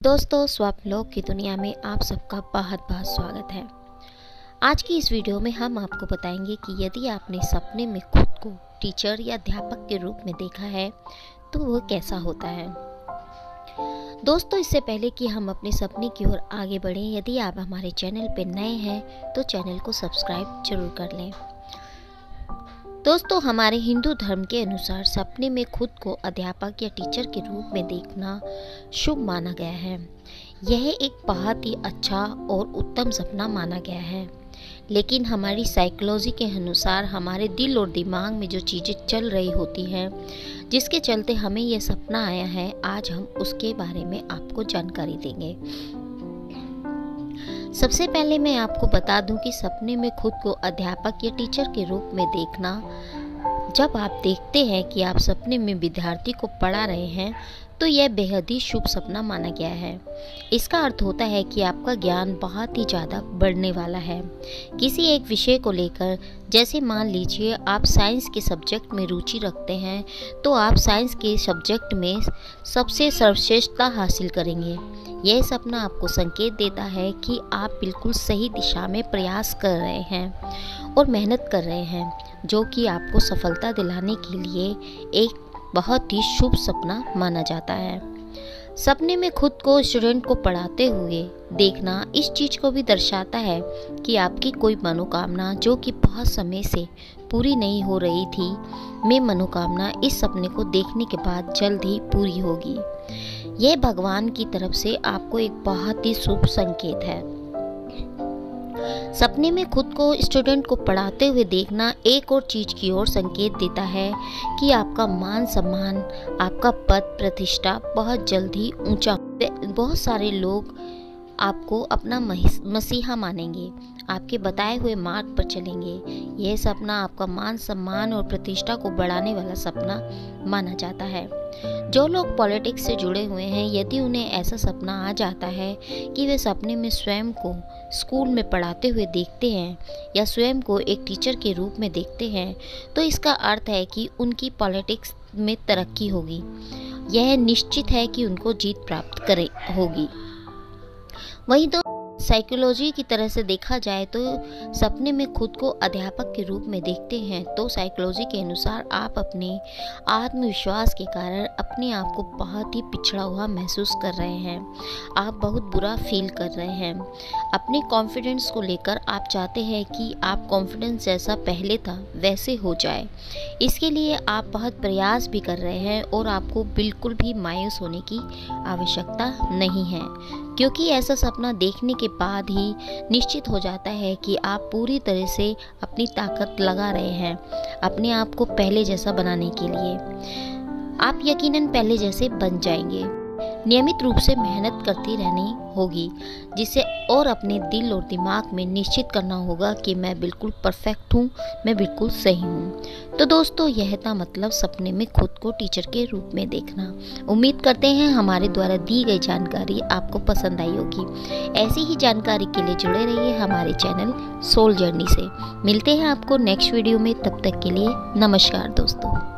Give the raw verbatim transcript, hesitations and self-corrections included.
दोस्तों, स्वप्नलोक की दुनिया में आप सबका बहुत बहुत स्वागत है। आज की इस वीडियो में हम आपको बताएंगे कि यदि आपने सपने में खुद को टीचर या अध्यापक के रूप में देखा है तो वो कैसा होता है। दोस्तों, इससे पहले कि हम अपने सपने की ओर आगे बढ़ें, यदि आप हमारे चैनल पर नए हैं तो चैनल को सब्सक्राइब जरूर कर लें। दोस्तों, हमारे हिंदू धर्म के अनुसार सपने में खुद को अध्यापक या टीचर के रूप में देखना शुभ माना गया है। यह एक बहुत ही अच्छा और उत्तम सपना माना गया है, लेकिन हमारी साइकोलॉजी के अनुसार हमारे दिल और दिमाग में जो चीज़ें चल रही होती हैं, जिसके चलते हमें यह सपना आया है, आज हम उसके बारे में आपको जानकारी देंगे। सबसे पहले मैं आपको बता दूं कि सपने में खुद को अध्यापक या टीचर के रूप में देखना, जब आप देखते हैं कि आप सपने में विद्यार्थी को पढ़ा रहे हैं तो यह बेहद ही शुभ सपना माना गया है। इसका अर्थ होता है कि आपका ज्ञान बहुत ही ज़्यादा बढ़ने वाला है किसी एक विषय को लेकर। जैसे मान लीजिए आप साइंस के सब्जेक्ट में रुचि रखते हैं तो आप साइंस के सब्जेक्ट में सबसे सर्वश्रेष्ठता हासिल करेंगे। यह सपना आपको संकेत देता है कि आप बिल्कुल सही दिशा में प्रयास कर रहे हैं और मेहनत कर रहे हैं, जो कि आपको सफलता दिलाने के लिए एक बहुत ही शुभ सपना माना जाता है। सपने में खुद को स्टूडेंट को पढ़ाते हुए देखना इस चीज़ को भी दर्शाता है कि आपकी कोई मनोकामना जो कि बहुत समय से पूरी नहीं हो रही थी, में मनोकामना इस सपने को देखने के बाद जल्द ही पूरी होगी। यह भगवान की तरफ से आपको एक बहुत ही शुभ संकेत है। सपने में खुद को स्टूडेंट को पढ़ाते हुए देखना एक और चीज की ओर संकेत देता है कि आपका मान सम्मान, आपका पद प्रतिष्ठा बहुत जल्द ही ऊंचा। बहुत सारे लोग आपको अपना मसीहा मानेंगे, आपके बताए हुए मार्ग पर चलेंगे। यह सपना आपका मान सम्मान और प्रतिष्ठा को बढ़ाने वाला सपना माना जाता है। जो लोग पॉलिटिक्स से जुड़े हुए हैं, यदि उन्हें ऐसा सपना आ जाता है कि वे सपने में स्वयं को स्कूल में पढ़ाते हुए देखते हैं या स्वयं को एक टीचर के रूप में देखते हैं, तो इसका अर्थ है कि उनकी पॉलिटिक्स में तरक्की होगी। यह निश्चित है कि उनको जीत प्राप्त करे होगी। वहीं तो साइकोलॉजी की तरह से देखा जाए तो सपने में खुद को अध्यापक के रूप में देखते हैं तो साइकोलॉजी के अनुसार आप अपने आत्मविश्वास के कारण अपने आप को बहुत ही पिछड़ा हुआ महसूस कर रहे हैं। आप बहुत बुरा फील कर रहे हैं। अपने कॉन्फिडेंस को लेकर आप चाहते हैं कि आप कॉन्फिडेंस जैसा पहले था वैसे हो जाए। इसके लिए आप बहुत प्रयास भी कर रहे हैं और आपको बिल्कुल भी मायूस होने की आवश्यकता नहीं है, क्योंकि ऐसा सपना देखने के बाद ही निश्चित हो जाता है कि आप पूरी तरह से अपनी ताकत लगा रहे हैं अपने आप को पहले जैसा बनाने के लिए। आप यकीनन पहले जैसे बन जाएंगे। नियमित रूप से मेहनत करती रहनी होगी, जिसे और अपने दिल और दिमाग में निश्चित करना होगा कि मैं बिल्कुल परफेक्ट हूँ, मैं बिल्कुल सही हूँ। तो दोस्तों, यह था मतलब सपने में खुद को टीचर के रूप में देखना। उम्मीद करते हैं हमारे द्वारा दी गई जानकारी आपको पसंद आई होगी। ऐसी ही जानकारी के लिए जुड़े रहिए हमारे चैनल सोल जर्नी से। मिलते हैं आपको नेक्स्ट वीडियो में, तब तक के लिए नमस्कार दोस्तों।